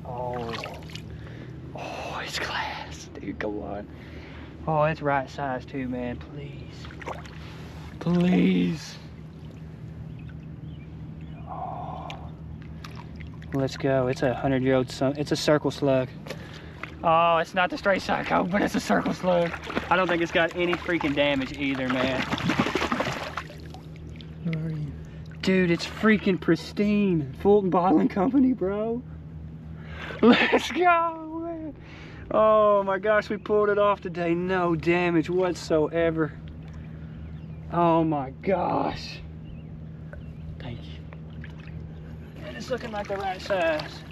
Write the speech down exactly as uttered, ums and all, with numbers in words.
Oh. Oh, it's class. Dude, come on. Oh, it's right size too, man. Please. Please. Oh. Let's go. It's a hundred year old, it's a circle slug. Oh, it's not the straight psycho, but it's a circle slug. I don't think it's got any freaking damage either, man. Where are you? Dude, it's freaking pristine. Fulton Bottling Company, bro. Let's go, man. Oh my gosh, we pulled it off today. No damage whatsoever. Oh my gosh. Thank you. And it's looking like the right size.